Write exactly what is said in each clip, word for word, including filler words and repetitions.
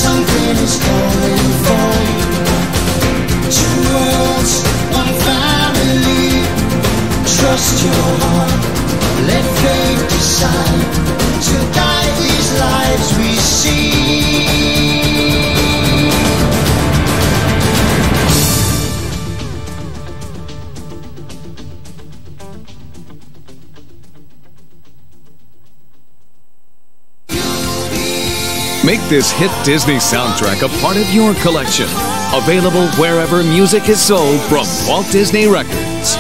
something is calling for two worlds, one family. Trust your heart, let fate decide to guide these lives we see. Make this hit Disney soundtrack a part of your collection. Available wherever music is sold from Walt Disney Records.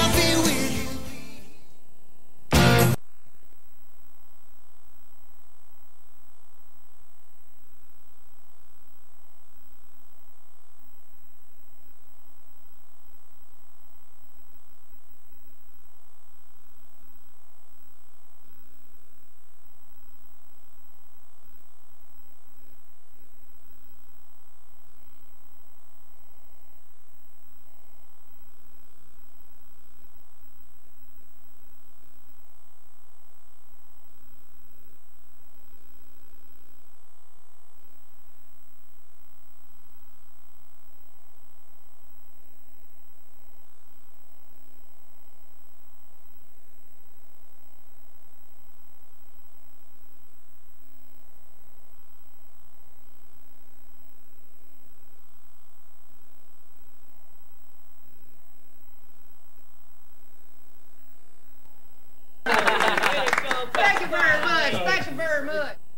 Thank you very much. Thank you very much.